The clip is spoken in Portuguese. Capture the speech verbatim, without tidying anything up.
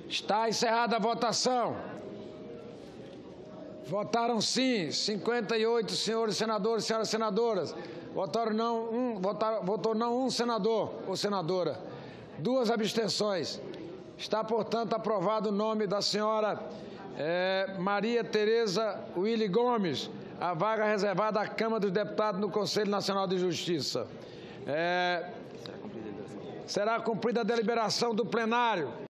Está encerrada a votação. Votaram sim, cinquenta e oito senhores senadores e senhoras senadoras. Votaram não um, votaram, votou não um senador ou senadora. Duas abstenções. Está, portanto, aprovado o nome da senhora é, Maria Tereza Gomes, a vaga reservada à Câmara dos Deputados no Conselho Nacional de Justiça. É, será cumprida a deliberação do plenário.